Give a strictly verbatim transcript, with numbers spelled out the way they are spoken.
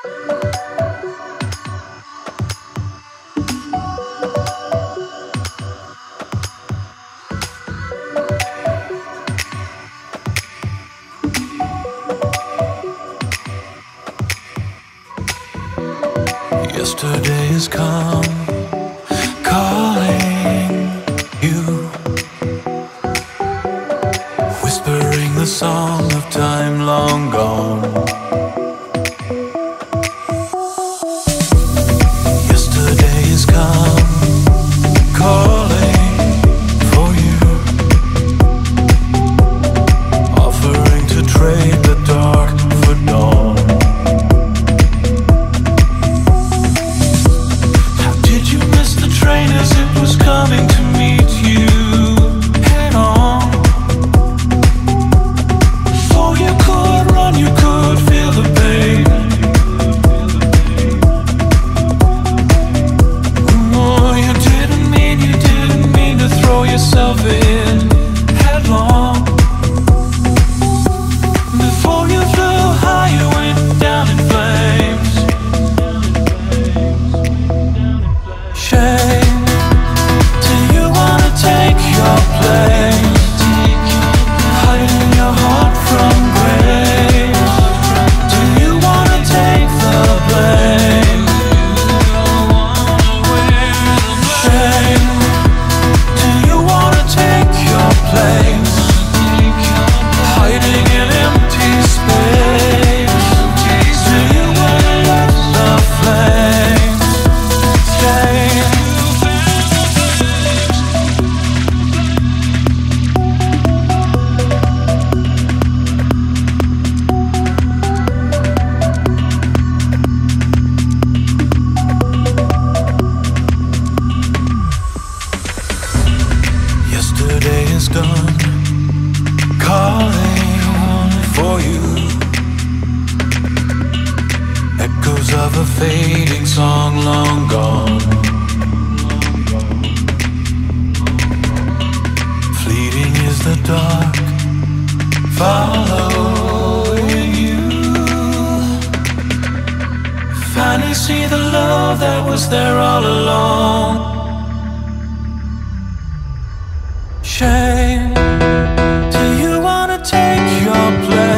Yesterday is come, calling you, whispering the song of time long gone. Yesterday is come, calling for you, offering to trade the dark for dawn. Train as it was coming to meet you head on. Before you could run, you could feel the pain. Oh, you didn't mean, you didn't mean to throw yourself in headlong. Before you flew high, you went down in flames. Shame. Yesterday is done, calling for you. Echoes of a fading song long gone. Fleeting is the dark, following you. Finally see the love that was there all along. Shame, do you wanna take your place?